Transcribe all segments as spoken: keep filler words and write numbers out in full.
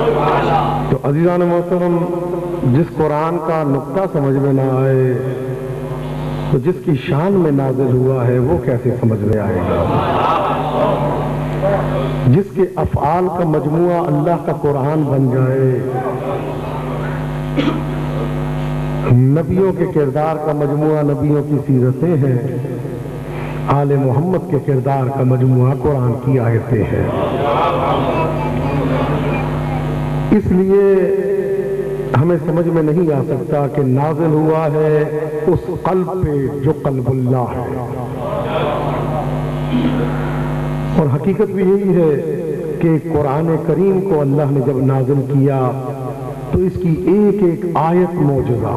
تو عزیزان محترم، جس قرآن کا نقطہ سمجھ میں نہ آئے تو جس کی شان میں نازل ہوا ہے وہ کیسے سمجھ میں آئے گا؟ جس کے افعال کا مجموعہ اللہ کا قرآن بن جائے، نبیوں کے کردار کا مجموعہ نبیوں کی سیرتیں ہیں، آل محمد کے کردار کا مجموعہ قرآن کی آیتیں ہیں۔ اس لیے ہمیں سمجھ میں نہیں آ سکتا کہ نازل ہوا ہے اس قلب پہ جو قلب اللہ ہے، اور حقیقت بھی یہی ہے کہ قرآن کریم کو اللہ نے جب نازل کیا تو اس کی ایک ایک آیت معجزہ،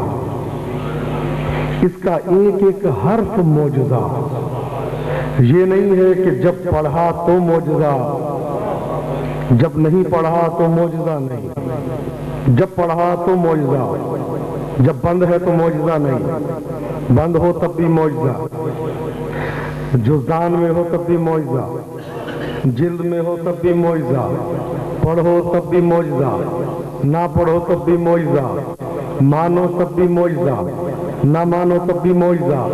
اس کا ایک ایک حرف معجزہ۔ یہ نہیں ہے کہ جب پڑھا تو معجزہ، جب نہیں پڑھا تو معجزہ نہیں، جب پڑھا تو معجزہ، جب بند ہے تو معجزہ نہیں، بند ہو تب بھی معجزہ، جزدان میں ہو تب بھی معجزہ، جلد میں ہو تب بھی معجزہ، پڑھو تب بھی معجزہ، نہ پڑھو تب بھی معجزہ، مانو تب بھی معجزہ، نہ مانو تب بھی معجزہ۔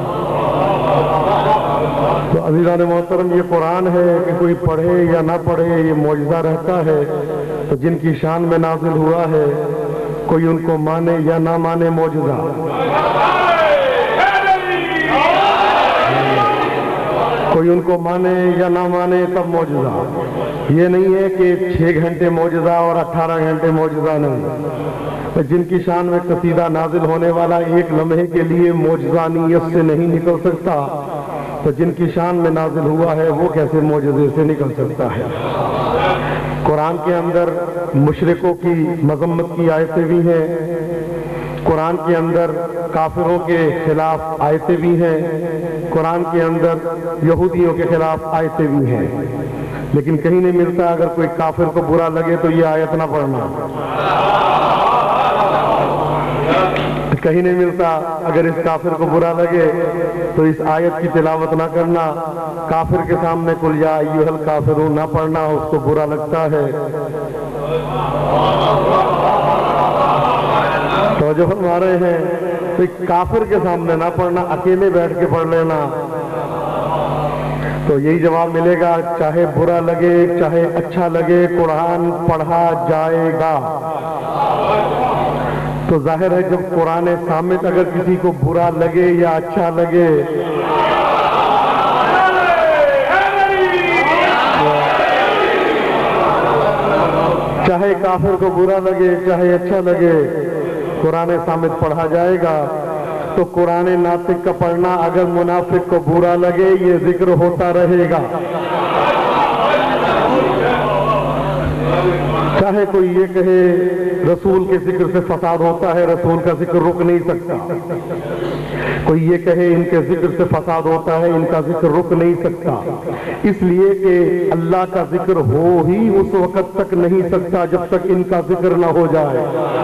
تو عزیزان محترم، یہ قرآن ہے کہ کوئی پڑھے یا نہ پڑھے یہ معجزہ رہتا ہے۔ تو جن کی شان میں نازل ہوا ہے کوئی ان کو مانے یا نہ مانے معجزہ، کوئی ان کو مانے یا نہ مانے تب معجزہ۔ یہ نہیں ہے کہ چھ گھنٹے معجزہ اور اٹھارہ گھنٹے معجزہ نہیں۔ جن کی شان میں قصیدہ نازل ہونے والا ایک لمحے کے لیے معجزانیت سے نہیں نکل سکتا، تو جن کی شان میں نازل ہوا ہے وہ کیسے معجزے سے نکل سکتا ہے؟ قرآن کے اندر مشرکوں کی مذمت کی آیتیں بھی ہیں، قرآن کے اندر کافروں کے خلاف آیتیں بھی ہیں، قرآن کے اندر یہودیوں کے خلاف آیتیں بھی ہیں، لیکن کہیں نہیں ملتا اگر کوئی کافر کو برا لگے تو یہ آیت نہ پڑھنا، کہیں نہیں ملتا اگر اس کافر کو برا لگے تو اس آیت کی تلاوت نہ کرنا، کافر کے سامنے قل یا ایھا الکافرون نہ پڑھنا، اس کو برا لگتا ہے۔ توجہ فرما رہے ہیں؟ تو ایک کافر کے سامنے نہ پڑھنا، اکیلے بیٹھ کے پڑھ لینا، تو یہی جواب ملے گا، چاہے برا لگے چاہے اچھا لگے قرآن پڑھا جائے گا۔ تو ظاہر ہے جب قرآن صامت اگر کسی کو برا لگے یا اچھا لگے، چاہے کافر کو برا لگے چاہے اچھا لگے قرآن صامت پڑھا جائے گا۔ تو قرآن ناطق کا پڑھنا اگر منافق کو برا لگے یہ ذکر ہوتا رہے گا، چاہے کوئی یہ کہے رسول کے ذکر سے فساد ہوتا ہے، رسول کا ذکر رک نہیں سکتا، کوئی یہ کہے ان کے ذکر سے فساد ہوتا ہے، ان کا ذکر رک نہیں سکتا، اس لیے کہ اللہ کا ذکر ہو ہی اس وقت تک نہیں سکتا جب تک ان کا ذکر نہ ہو جائے،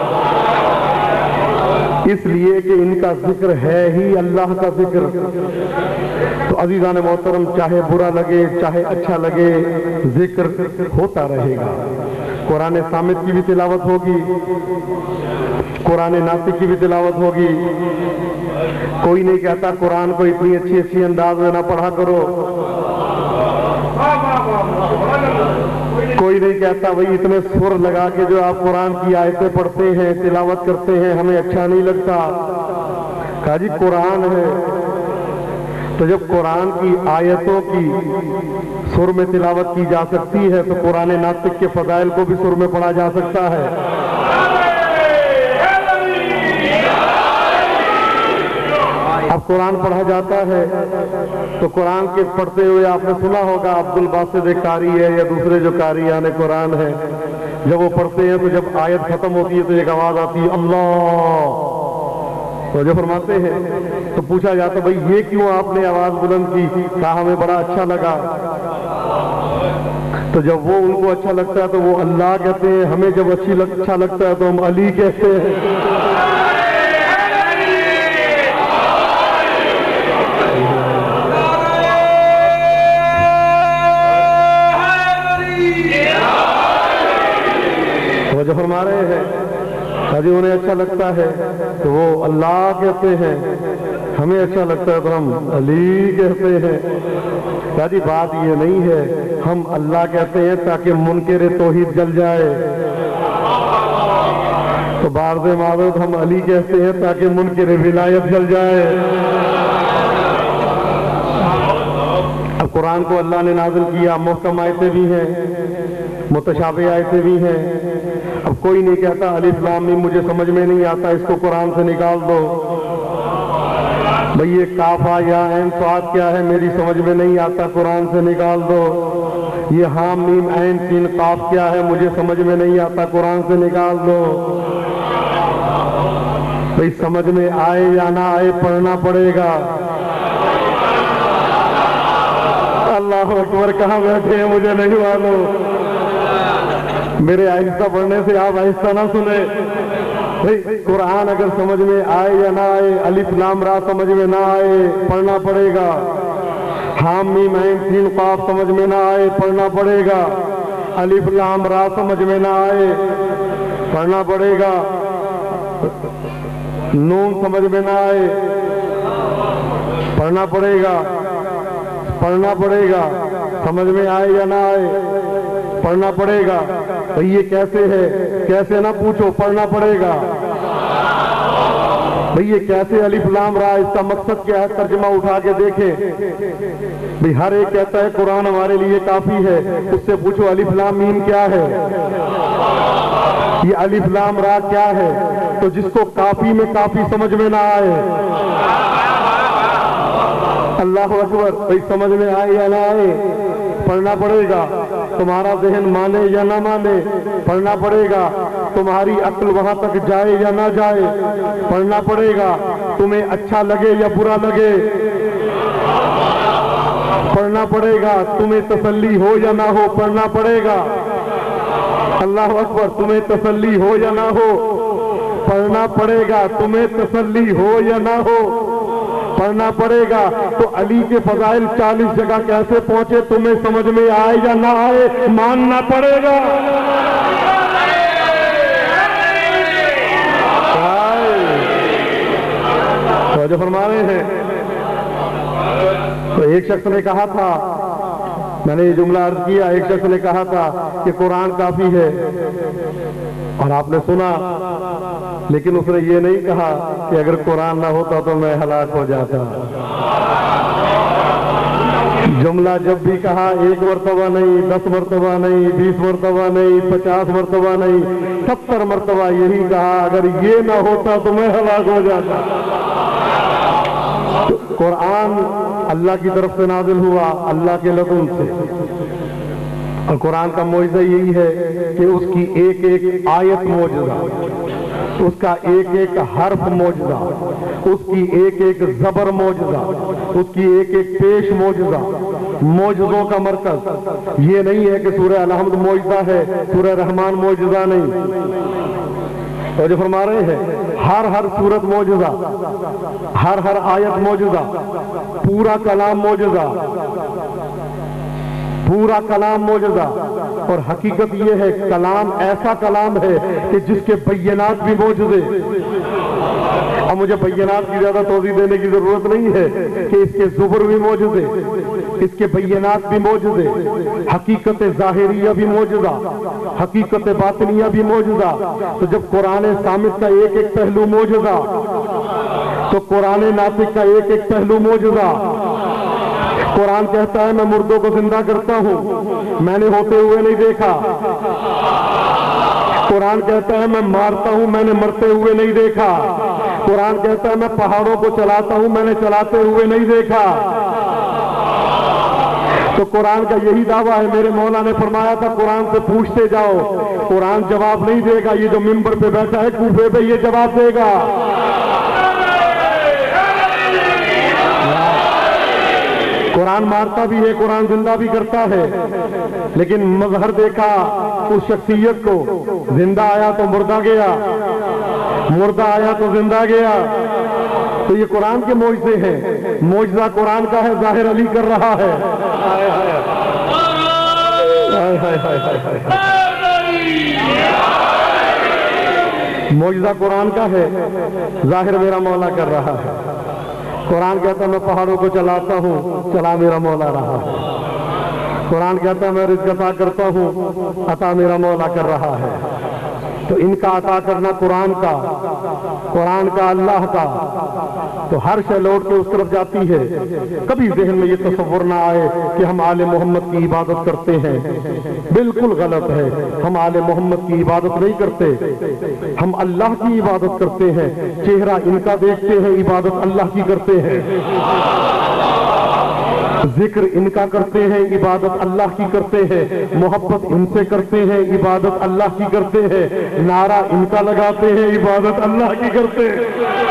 اس لیے کہ ان کا ذکر ہے ہی اللہ کا ذکر۔ تو عزیزان محترم، چاہے برا لگے چاہے اچھا لگے ذکر ہوتا رہے گا۔ قرآن صامت کی بھی تلاوت ہوگی، قرآن ناطق کی بھی تلاوت ہوگی۔ کوئی نہیں کہتا قرآن کو اتنی اچھی اچھی انداز میں نہ پڑھا کرو، کوئی نہیں کہتا بھئی اتنے سر لگا کے جو آپ قرآن کی آیتیں پڑھتے ہیں تلاوت کرتے ہیں ہمیں اچھا نہیں لگتا۔ کہا جی قرآن ہے، تو جب قرآن کی آیتوں کی سر میں تلاوت کی جا سکتی ہے تو قرآن ناطق کے فضائل کو بھی سر میں پڑھا جا سکتا ہے۔ اب قرآن پڑھا جاتا ہے تو قرآن کے پڑھتے ہوئے آپ نے سنا ہوگا عبد الباسط قاری ہے یا دوسرے جو قاریان قرآن ہیں، جب وہ پڑھتے ہیں تو جب آیت ختم ہوتی ہے تو ایک آواز آتی ہے اللہ، تو جو فرماتے ہیں تو پوچھا جاتا بھئی یہ کیوں آپ نے آواز بلند کی؟ کہا ہمیں بڑا اچھا لگا۔ تو جب وہ ان کو اچھا لگتا ہے تو وہ اللہ کہتے ہیں، ہمیں جب اچھی لگ اچھا لگتا ہے تو ہم علی کہتے ہیں۔ جو فرما رہے ہیں شادی انہیں اچھا لگتا ہے تو وہ اللہ کہتے ہیں، ہمیں اچھا لگتا ہے تو ہم علی کہتے ہیں۔ شادی بات یہ نہیں ہے، ہم اللہ کہتے ہیں تاکہ منکر توحید جل جائے، تو بارز معبود ہم علی کہتے ہیں تاکہ منکر ولایت جل جائے۔ اب قرآن کو اللہ نے نازل کیا، محکم آیتیں بھی ہیں، متشابہ آیتیں بھی ہیں۔ اب کوئی نہیں کہتا الف لام میم مجھے سمجھ میں نہیں آتا، اس کو قرآن سے نکال دو۔ بھئی یہ کافا یا عین صاد کیا ہے میری سمجھ میں نہیں آتا، قرآن سے نکال دو۔ یہ حام میم عین سین قاف کیا ہے مجھے سمجھ میں نہیں آتا، قرآن سے نکال دو۔ بھئی سمجھ میں آئے یا نہ آئے پڑھنا پڑے گا۔ اللہ اکبر، کہاں بیٹھے ہیں مجھے نہیں معلوم، میرے آہستہ پڑھنے سے آپ آہستہ نہ سنیں۔ بھئی قرآن اگر سمجھ میں آئے یا نہ آئے، الف لام را سمجھ میں نہ آئے پڑھنا پڑے گا، حام میم عین سین قاف سمجھ میں نہ آئے پڑھنا پڑے گا، الف لام را سمجھ میں نہ آئے پڑھنا پڑے گا، نون سمجھ میں نہ آئے پڑھنا پڑے گا، پڑھنا پڑے گا، سمجھ میں آئے یا نہ آئے پڑھنا پڑے گا۔ بھئی یہ کیسے ہے، کیسے نہ پوچھو، پڑھنا پڑے گا۔ بھئی یہ کیسے الف لام را، اس کا مقصد کیا ہے، ترجمہ اٹھا کے دیکھیں۔ بھئی ہر ایک کہتا ہے قرآن ہمارے لیے کافی ہے، اس سے پوچھو الف لام میم کیا ہے، یہ الف لام را کیا ہے، تو جس کو کافی میں کافی سمجھ میں نہ آئے، اللہ اکبر، بھئی سمجھ میں آئے یا نہ آئے پڑھنا پڑے گا۔ تمہارا ذہن مانے یا نہ مانے پڑھنا پڑے گا، تمہاری عقل وہاں تک جائے یا نہ جائے پڑھنا پڑے گا، تمہیں اچھا لگے یا برا لگے پڑھنا پڑے گا، تمہیں تسلی ہو یا نہ ہو پڑھنا پڑے گا۔ اللہ اکبر، تمہیں تسلی ہو یا نہ ہو پڑھنا پڑے گا، تمہیں تسلی ہو یا نہ ہو پڑھنا پڑے گا۔ تو علی کے فضائل چالیس جگہ کیسے پہنچے، تمہیں سمجھ میں آئے یا نہ آئے ماننا پڑے گا۔ تو جو فرما رہے ہیں، تو ایک شخص نے کہا تھا، میں نے یہ جملہ عرض کیا، ایک شخص نے کہا تھا کہ قرآن کافی ہے، اور آپ نے سنا، لیکن اس نے یہ نہیں کہا کہ اگر قرآن نہ ہوتا تو میں ہلاک ہو جاتا۔ جملہ جب بھی کہا ایک مرتبہ نہیں، دس مرتبہ نہیں، بیس مرتبہ نہیں، پچاس مرتبہ نہیں، ستر مرتبہ یہی کہا اگر یہ نہ ہوتا تو میں ہلاک ہو جاتا۔ قرآن اللہ کی طرف سے نازل ہوا، اللہ کے لدن سے، اور قرآن کا معجزہ یہی ہے کہ اس کی ایک ایک آیت معجزہ، اس کا ایک ایک حرف معجزہ، اس کی ایک ایک زبر معجزہ، اس کی ایک ایک پیش معجزہ، معجزوں کا مرکز۔ یہ نہیں ہے کہ سورہ الحمد معجزہ ہے، سورہ رحمان معجزہ نہیں۔ اور جو فرما رہے ہیں ہر ہر صورت معجزہ، ہر ہر آیت معجزہ، پورا کلام معجزہ، پورا کلام معجزہ۔ اور حقیقت یہ ہے کلام ایسا کلام ہے کہ جس کے بینات بھی معجزے۔ اب مجھے بینات کی زیادہ توضیح دینے کی ضرورت نہیں ہے کہ اس کے زبر بھی معجزے، اس کے بینات بھی معجزے، حقیقت ظاہریہ بھی معجزہ، حقیقت باطنیہ بھی معجزہ۔ تو جب قرآن صامت کا ایک ایک پہلو معجزہ، تو قرآن ناطق کا ایک ایک پہلو معجزہ۔ قرآن کہتا ہے میں مردوں کو زندہ کرتا ہوں، میں نے ہوتے ہوئے نہیں دیکھا۔ قرآن کہتا ہے میں مارتا ہوں، میں نے مرتے ہوئے نہیں دیکھا۔ قرآن کہتا ہے میں پہاڑوں کو چلاتا ہوں، میں نے چلاتے ہوئے نہیں دیکھا۔ تو قرآن کا یہی دعویٰ ہے۔ میرے مولا نے فرمایا تھا قرآن سے پوچھتے جاؤ، قرآن جواب نہیں دے گا، یہ جو منبر پہ بیٹھا ہے کوفے پہ یہ جواب دے گا۔ قرآن مارتا بھی ہے، قرآن زندہ بھی کرتا ہے، لیکن مظہر دیکھا اس شخصیت کو، زندہ آیا تو مردہ گیا، مردہ آیا تو زندہ گیا۔ تو یہ قرآن کے معجزے ہیں، معجزہ قرآن کا ہے، ظاہر علی کر رہا ہے۔ معجزہ قرآن کا ہے، ظاہر میرا مولا کر رہا ہے۔ قرآن کہتا ہے میں پہاڑوں کو چلاتا ہوں، چلا میرا مولا رہا ہے۔ قرآن کہتا ہے میں رزق عطا کرتا ہوں، عطا میرا مولا کر رہا ہے۔ تو ان کا عطا کرنا قرآن کا، قرآن کا اللہ کا، تو ہر شے لوٹ کے اس طرف جاتی ہے۔ کبھی ذہن میں یہ تصور نہ آئے کہ ہم آل محمد کی عبادت کرتے ہیں، بالکل غلط ہے۔ ہم آل محمد کی عبادت نہیں کرتے، ہم اللہ کی عبادت کرتے ہیں۔ چہرہ ان کا دیکھتے ہیں، عبادت اللہ کی کرتے ہیں۔ ذکر ان کا کرتے ہیں، عبادت اللہ کی کرتے ہیں۔ محبت ان سے کرتے ہیں، عبادت اللہ کی کرتے ہیں۔ نعرہ ان کا لگاتے ہیں، عبادت اللہ کی کرتے ہیں۔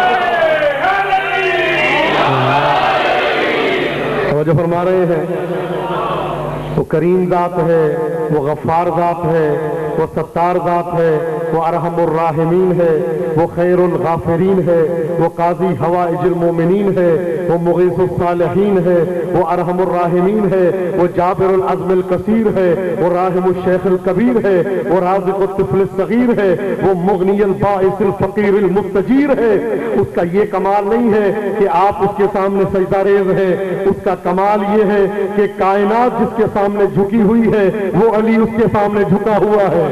توجہ فرما رہے ہیں؟ وہ کریم ذات ہے، وہ غفار ذات ہے، وہ ستار ذات ہے، وہ ارحم الراحمین ہے، وہ خیر الغافرین ہے، وہ قاضی حوائج المومنین ہے، وہ مغیث الصالحین ہے، وہ ارحم الراحمین ہے، وہ جابر العزم الکثیر ہے، وہ راحم الشیخ الکبیر ہے، وہ رازق الطفل الصغیر ہے، وہ مغنی البائس الفقیر المستجیر ہے۔ اس کا یہ کمال نہیں ہے کہ آپ اس کے سامنے سجدہ ریز ہیں، اس کا کمال یہ ہے کہ کائنات جس کے سامنے جھکی ہوئی ہے وہ علی اس کے سامنے جھکا ہوا ہے۔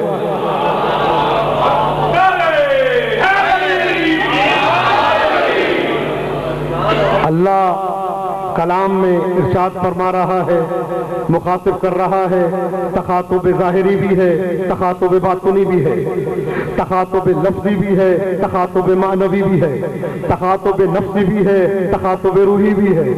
اللہ کلام میں ارشاد فرما رہا ہے، مخاطب کر رہا ہے۔ تخاطب ظاہری بھی ہے، تخاطب باطنی بھی ہے، تخاطب لفظی بھی ہے، تخاطب معنوی بھی ہے، تخاطب نفسی بھی ہے، تخاطب روحی بھی ہے۔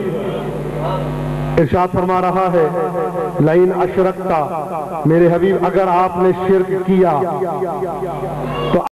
ارشاد فرما رہا ہے لئن اشرکتا، میرے حبیب اگر آپ نے شرک کیا تو